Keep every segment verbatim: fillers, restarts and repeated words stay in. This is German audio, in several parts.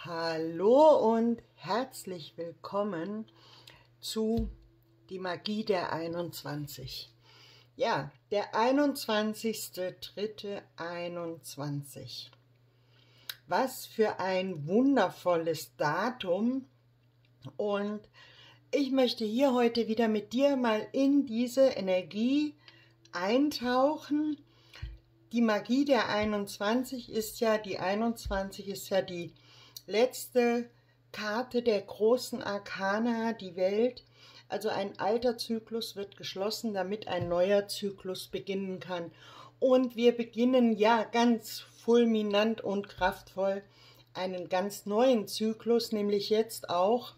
Hallo und herzlich willkommen zu Die Magie der einundzwanzig. Ja, der einundzwanzigster dritter einundzwanzig. Was für ein wundervolles Datum. Und ich möchte hier heute wieder mit dir mal in diese Energie eintauchen. Die Magie der einundzwanzig ist ja, die einundzwanzig ist ja die letzte Karte der großen Arkana, die Welt. Also ein alter Zyklus wird geschlossen, damit ein neuer Zyklus beginnen kann. Und wir beginnen ja ganz fulminant und kraftvoll einen ganz neuen Zyklus, nämlich jetzt auch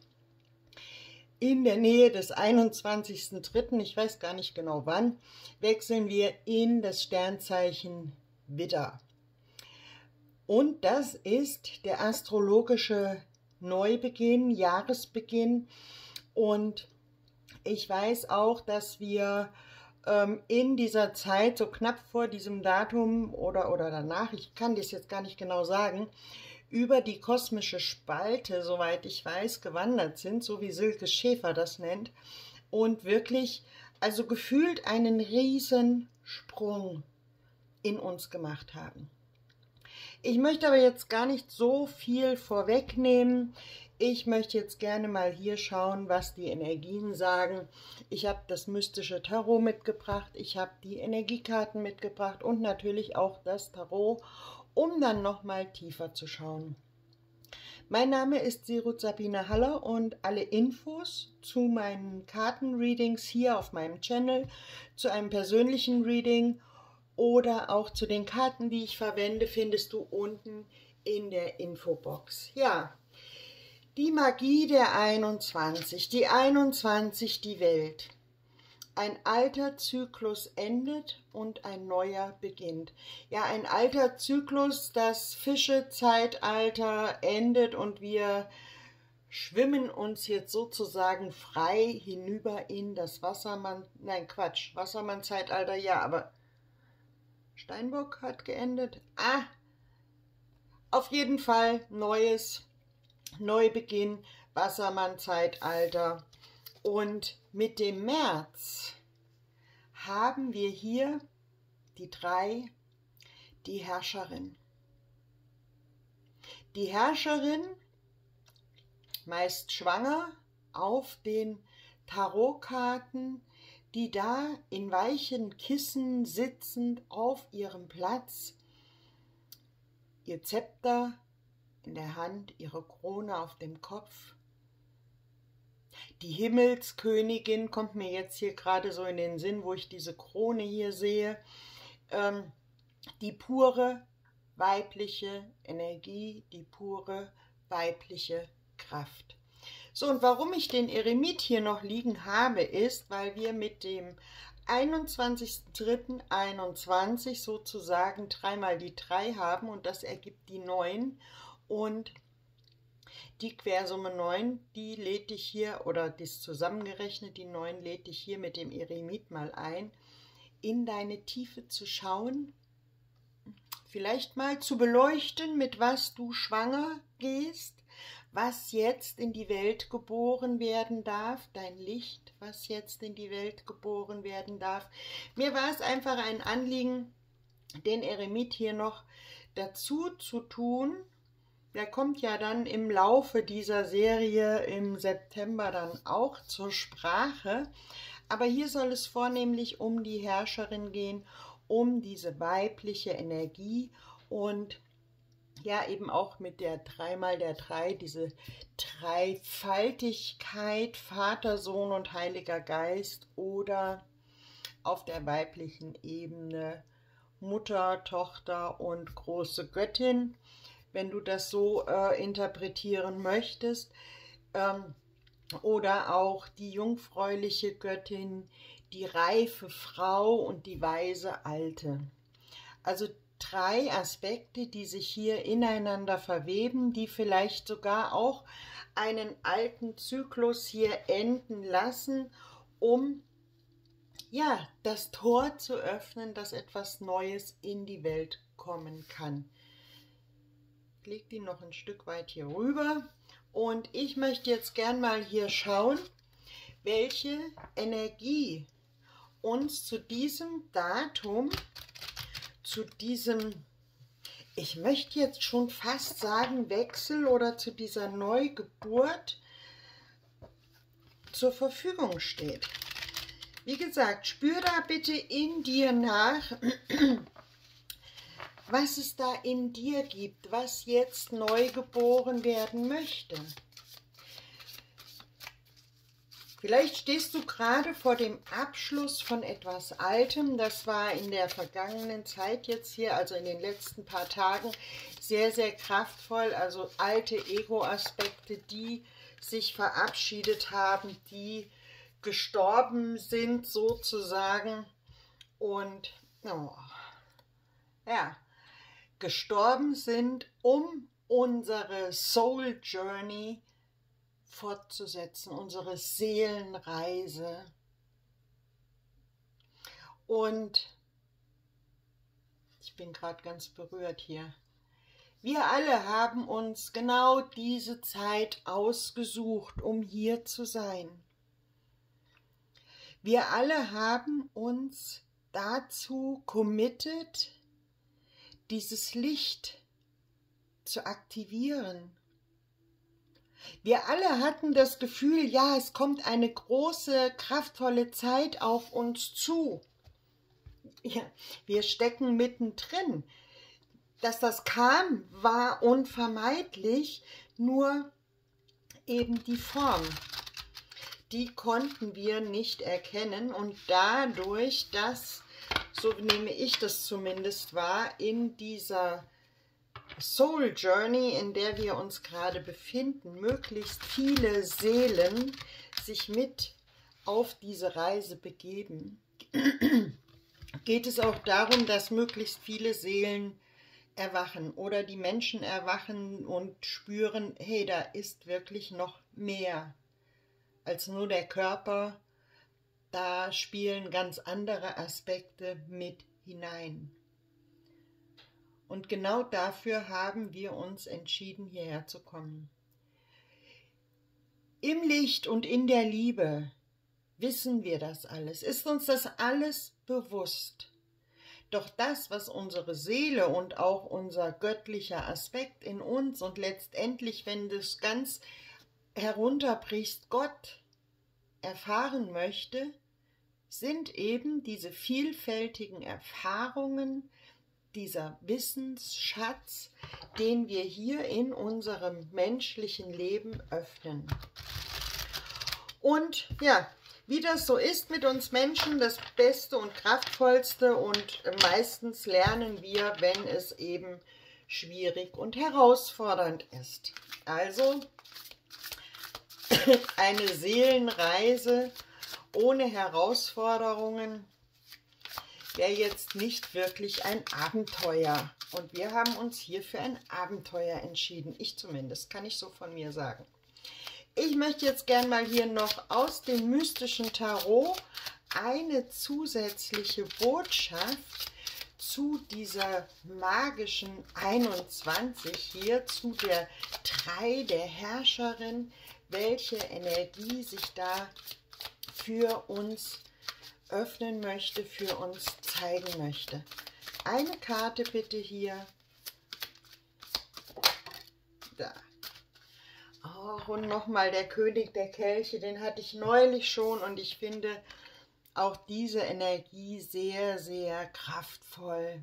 in der Nähe des einundzwanzigsten dritten, ich weiß gar nicht genau wann, wechseln wir in das Sternzeichen Widder. Und das ist der astrologische Neubeginn, Jahresbeginn. Und ich weiß auch, dass wir ähm, in dieser Zeit, so knapp vor diesem Datum oder, oder danach, ich kann das jetzt gar nicht genau sagen, über die kosmische Spalte, soweit ich weiß, gewandert sind, so wie Silke Schäfer das nennt. Und wirklich, also gefühlt einen riesen Sprung in uns gemacht haben. Ich möchte aber jetzt gar nicht so viel vorwegnehmen. Ich möchte jetzt gerne mal hier schauen, was die Energien sagen. Ich habe das mystische Tarot mitgebracht, ich habe die Energiekarten mitgebracht und natürlich auch das Tarot, um dann nochmal tiefer zu schauen. Mein Name ist Sirut Sabine Haller und alle Infos zu meinen Kartenreadings hier auf meinem Channel, zu einem persönlichen Reading oder auch zu den Karten, die ich verwende, findest du unten in der Infobox. Ja, die Magie der einundzwanzig, die einundzwanzig, die Welt. Ein alter Zyklus endet und ein neuer beginnt. Ja, ein alter Zyklus, das Fischezeitalter endet und wir schwimmen uns jetzt sozusagen frei hinüber in das Wassermann, nein Quatsch, Wassermann-Zeitalter, ja, aber Steinbock hat geendet. Ah, auf jeden Fall neues, Neubeginn, Wassermann-Zeitalter. Und mit dem März haben wir hier die drei, die Herrscherin. Die Herrscherin, meist schwanger, auf den Tarotkarten, die da in weichen Kissen sitzend auf ihrem Platz, ihr Zepter in der Hand, ihre Krone auf dem Kopf. Die Himmelskönigin kommt mir jetzt hier gerade so in den Sinn, wo ich diese Krone hier sehe. Ähm, die pure weibliche Energie, die pure weibliche Kraft. So, und warum ich den Eremit hier noch liegen habe, ist, weil wir mit dem einundzwanzigsten dritten einundzwanzig sozusagen dreimal die drei haben und das ergibt die neun. Und die Quersumme neun, die lädt dich hier, oder das zusammengerechnet, die neun lädt dich hier mit dem Eremit mal ein, in deine Tiefe zu schauen, vielleicht mal zu beleuchten, mit was du schwanger gehst, was jetzt in die Welt geboren werden darf, dein Licht, was jetzt in die Welt geboren werden darf. Mir war es einfach ein Anliegen, den Eremit hier noch dazu zu tun. Der kommt ja dann im Laufe dieser Serie im September dann auch zur Sprache. Aber hier soll es vornehmlich um die Herrscherin gehen, um diese weibliche Energie und ja eben auch mit der dreimal der drei, diese Dreifaltigkeit, Vater, Sohn und Heiliger Geist oder auf der weiblichen Ebene Mutter, Tochter und große Göttin, wenn du das so äh, interpretieren möchtest, ähm, oder auch die jungfräuliche Göttin, die reife Frau und die weise Alte. Also drei Aspekte, die sich hier ineinander verweben, die vielleicht sogar auch einen alten Zyklus hier enden lassen, um ja, das Tor zu öffnen, dass etwas Neues in die Welt kommen kann. Ich lege die noch ein Stück weit hier rüber und ich möchte jetzt gern mal hier schauen, welche Energie uns zu diesem Datum, zu diesem, ich möchte jetzt schon fast sagen Wechsel oder zu dieser Neugeburt zur Verfügung steht. Wie gesagt, spür da bitte in dir nach, was es da in dir gibt, was jetzt neu geboren werden möchte. Vielleicht stehst du gerade vor dem Abschluss von etwas Altem. Das war in der vergangenen Zeit jetzt hier, also in den letzten paar Tagen, sehr, sehr kraftvoll. Also alte Ego-Aspekte, die sich verabschiedet haben, die gestorben sind sozusagen und oh, ja, gestorben sind, um unsere Soul Journey fortzusetzen, unsere Seelenreise. Und ich bin gerade ganz berührt hier. Wir alle haben uns genau diese Zeit ausgesucht, um hier zu sein. Wir alle haben uns dazu committed, dieses Licht zu aktivieren. Wir alle hatten das Gefühl, ja, es kommt eine große, kraftvolle Zeit auf uns zu. Ja, wir stecken mittendrin. Dass das kam, war unvermeidlich, nur eben die Form. Die konnten wir nicht erkennen und dadurch, dass, so nehme ich das zumindest wahr, in dieser Soul Journey, in der wir uns gerade befinden, möglichst viele Seelen sich mit auf diese Reise begeben, geht es auch darum, dass möglichst viele Seelen erwachen oder die Menschen erwachen und spüren, hey, da ist wirklich noch mehr als nur der Körper, da spielen ganz andere Aspekte mit hinein. Und genau dafür haben wir uns entschieden, hierher zu kommen. Im Licht und in der Liebe wissen wir das alles, ist uns das alles bewusst. Doch das, was unsere Seele und auch unser göttlicher Aspekt in uns und letztendlich, wenn du es ganz herunterbrichst, Gott erfahren möchte, sind eben diese vielfältigen Erfahrungen, dieser Wissensschatz, den wir hier in unserem menschlichen Leben öffnen. Und ja, wie das so ist mit uns Menschen, das Beste und Kraftvollste und meistens lernen wir, wenn es eben schwierig und herausfordernd ist. Also eine Seelenreise ohne Herausforderungen wäre jetzt nicht wirklich ein Abenteuer. Und wir haben uns hier für ein Abenteuer entschieden. Ich zumindest, kann ich so von mir sagen. Ich möchte jetzt gern mal hier noch aus dem mystischen Tarot eine zusätzliche Botschaft zu dieser magischen einundzwanzig hier, zu der drei der Herrscherin, welche Energie sich da für uns öffnen möchte, für uns zeigen möchte. Eine Karte bitte hier. Da. Oh, und nochmal der König der Kelche, den hatte ich neulich schon und ich finde auch diese Energie sehr, sehr kraftvoll.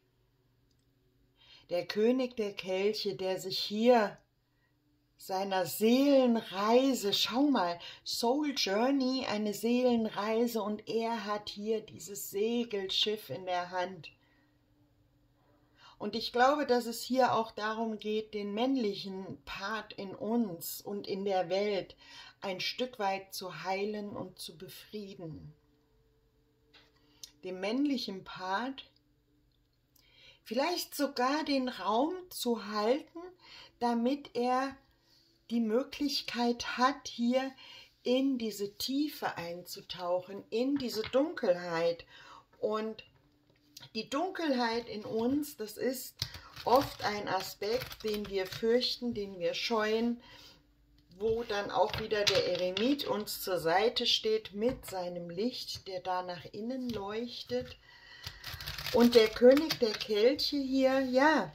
Der König der Kelche, der sich hier seiner Seelenreise, schau mal, Soul Journey, eine Seelenreise und er hat hier dieses Segelschiff in der Hand. Und ich glaube, dass es hier auch darum geht, den männlichen Part in uns und in der Welt ein Stück weit zu heilen und zu befrieden. Dem männlichen Part vielleicht sogar den Raum zu halten, damit er die Möglichkeit hat, hier in diese Tiefe einzutauchen, in diese Dunkelheit. Und die Dunkelheit in uns, das ist oft ein Aspekt, den wir fürchten, den wir scheuen, wo dann auch wieder der Eremit uns zur Seite steht mit seinem Licht, der da nach innen leuchtet. Und der König der Kelche hier, ja,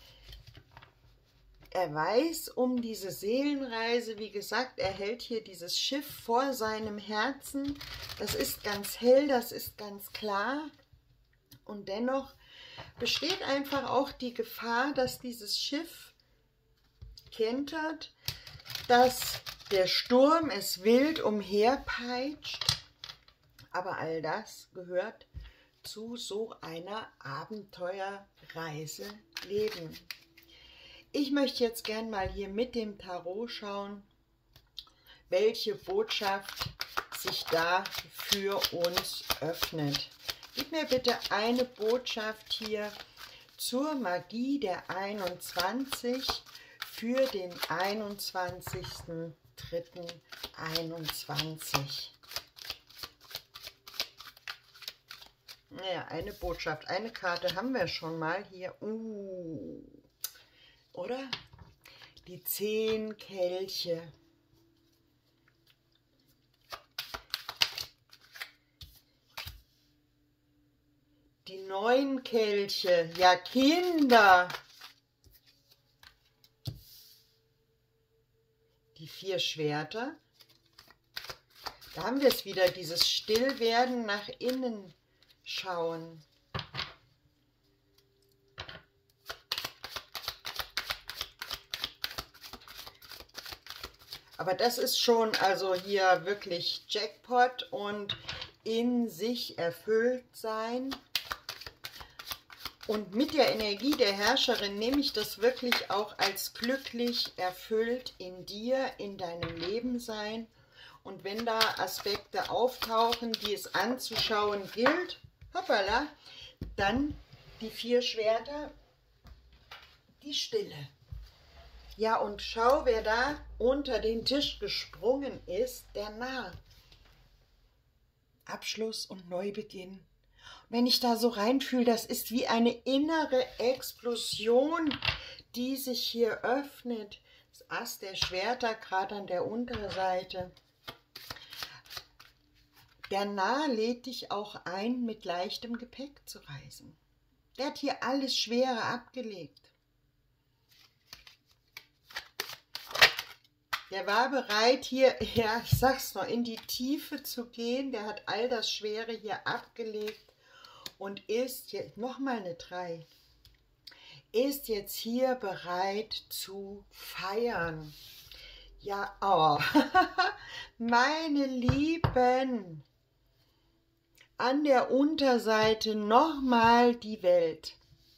er weiß um diese Seelenreise, wie gesagt, er hält hier dieses Schiff vor seinem Herzen. Das ist ganz hell, das ist ganz klar. Und dennoch besteht einfach auch die Gefahr, dass dieses Schiff kentert, dass der Sturm es wild umherpeitscht. Aber all das gehört zu so einer Abenteuerreise leben. Ich möchte jetzt gern mal hier mit dem Tarot schauen, welche Botschaft sich da für uns öffnet. Gib mir bitte eine Botschaft hier zur Magie der einundzwanzig für den einundzwanzigsten dritten einundzwanzig. Naja, eine Botschaft, eine Karte haben wir schon mal hier. Uh, oder? Die zehn Kelche. Die neun Kelche. Ja, Kinder. Die vier Schwerter. Da haben wir es wieder, dieses Stillwerden, nach innen schauen. Aber das ist schon also hier wirklich Jackpot und in sich erfüllt sein. Und mit der Energie der Herrscherin nehme ich das wirklich auch als glücklich erfüllt in dir, in deinem Leben sein. Und wenn da Aspekte auftauchen, die es anzuschauen gilt, hoppala, dann die vier Schwerter, die Stille. Ja, und schau, wer da unter den Tisch gesprungen ist, der Narr. Abschluss und Neubeginn. Wenn ich da so reinfühle, das ist wie eine innere Explosion, die sich hier öffnet. Das Ass der Schwerter gerade an der Unterseite. Der Narr lädt dich auch ein, mit leichtem Gepäck zu reisen. Der hat hier alles Schwere abgelegt. Der war bereit, hier, ja, ich sag's noch, in die Tiefe zu gehen. Der hat all das Schwere hier abgelegt und ist jetzt, nochmal eine drei, ist jetzt hier bereit zu feiern. Ja, oh, meine Lieben, an der Unterseite nochmal die Welt.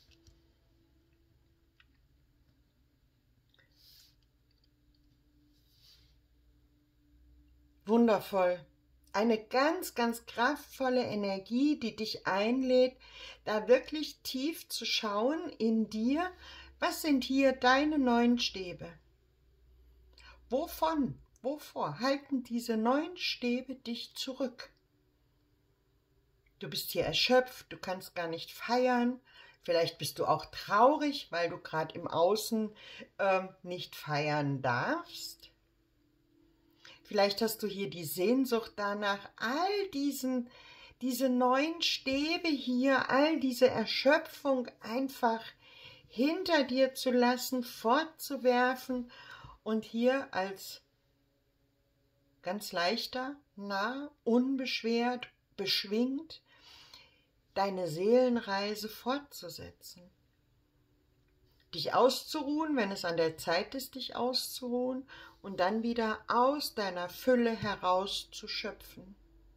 Wundervoll. Eine ganz, ganz kraftvolle Energie, die dich einlädt, da wirklich tief zu schauen in dir, was sind hier deine neun Stäbe? Wovon, wovor halten diese neun Stäbe dich zurück? Du bist hier erschöpft, du kannst gar nicht feiern, vielleicht bist du auch traurig, weil du gerade im Außen ähm, nicht feiern darfst. Vielleicht hast du hier die Sehnsucht danach, all diesen, diese neun Stäbe hier, all diese Erschöpfung einfach hinter dir zu lassen, fortzuwerfen und hier als ganz leichter, nah, unbeschwert, beschwingt deine Seelenreise fortzusetzen. Dich auszuruhen, wenn es an der Zeit ist, dich auszuruhen, und dann wieder aus deiner Fülle heraus zu schöpfen.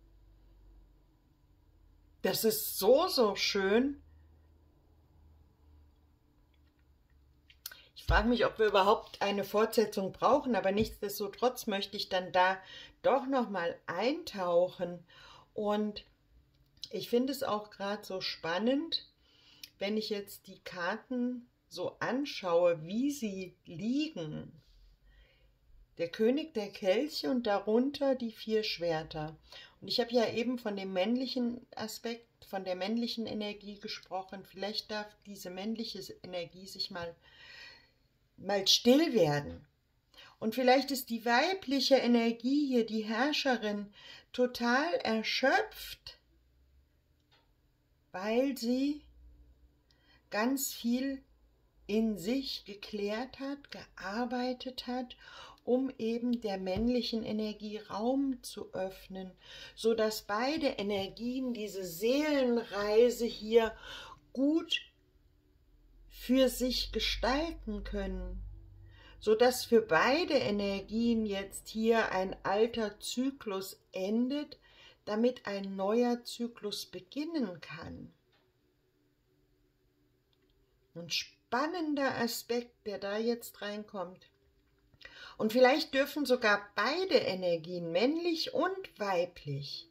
Das ist so, so schön. Ich frage mich, ob wir überhaupt eine Fortsetzung brauchen, aber nichtsdestotrotz möchte ich dann da doch noch mal eintauchen. Und ich finde es auch gerade so spannend, wenn ich jetzt die Karten so anschaue, wie sie liegen. Der König der Kelche und darunter die vier Schwerter. Und ich habe ja eben von dem männlichen Aspekt, von der männlichen Energie gesprochen. Vielleicht darf diese männliche Energie sich mal, mal still werden. Und vielleicht ist die weibliche Energie hier, die Herrscherin, total erschöpft, weil sie ganz viel in sich geklärt hat, gearbeitet hat, um eben der männlichen Energie Raum zu öffnen, so dass beide Energien diese Seelenreise hier gut für sich gestalten können, so dass für beide Energien jetzt hier ein alter Zyklus endet, damit ein neuer Zyklus beginnen kann. Ein spannender Aspekt, der da jetzt reinkommt. Und vielleicht dürfen sogar beide Energien, männlich und weiblich,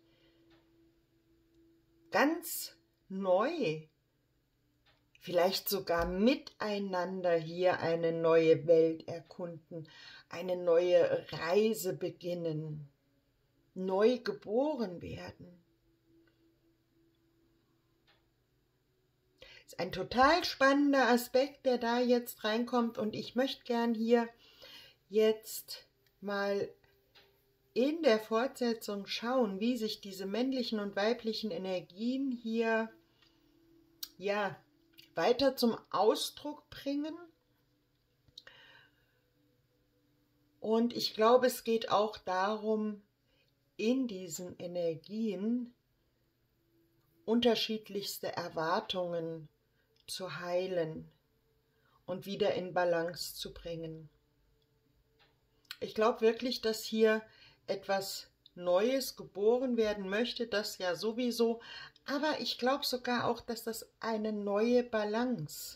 ganz neu, vielleicht sogar miteinander hier eine neue Welt erkunden, eine neue Reise beginnen, neu geboren werden. Das ist ein total spannender Aspekt, der da jetzt reinkommt, und ich möchte gern hier jetzt mal in der Fortsetzung schauen, wie sich diese männlichen und weiblichen Energien hier ja weiter zum Ausdruck bringen. Und ich glaube, es geht auch darum, in diesen Energien unterschiedlichste Erwartungen zu heilen und wieder in Balance zu bringen. Ich glaube wirklich, dass hier etwas Neues geboren werden möchte, das ja sowieso, aber ich glaube sogar auch, dass das eine neue Balance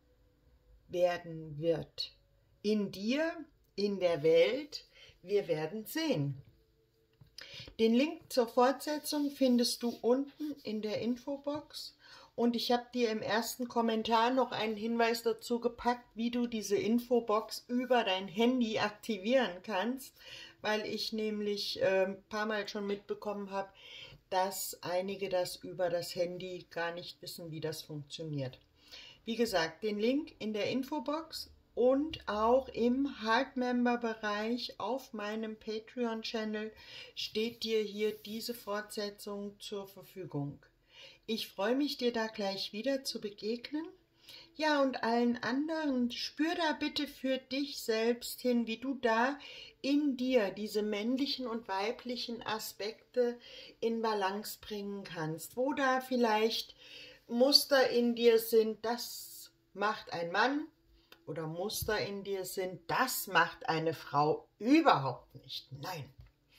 werden wird. In dir, in der Welt, wir werden sehen. Den Link zur Fortsetzung findest du unten in der Infobox. Und ich habe dir im ersten Kommentar noch einen Hinweis dazu gepackt, wie du diese Infobox über dein Handy aktivieren kannst, weil ich nämlich äh, ein paar Mal schon mitbekommen habe, dass einige das über das Handy gar nicht wissen, wie das funktioniert. Wie gesagt, den Link in der Infobox und auch im Hard-Member-Bereich auf meinem Patreon-Channel steht dir hier diese Fortsetzung zur Verfügung. Ich freue mich, dir da gleich wieder zu begegnen. Ja, und allen anderen, spür da bitte für dich selbst hin, wie du da in dir diese männlichen und weiblichen Aspekte in Balance bringen kannst. Wo da vielleicht Muster in dir sind, das macht ein Mann, oder Muster in dir sind, das macht eine Frau überhaupt nicht. Nein.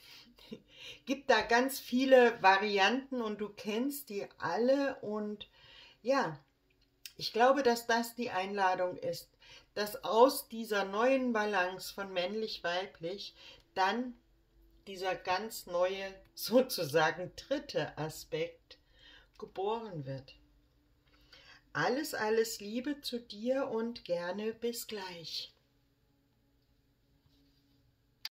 Gibt da ganz viele Varianten und du kennst die alle, und ja, ich glaube, dass das die Einladung ist, dass aus dieser neuen Balance von männlich-weiblich dann dieser ganz neue, sozusagen dritte Aspekt geboren wird. Alles, alles Liebe zu dir und gerne bis gleich.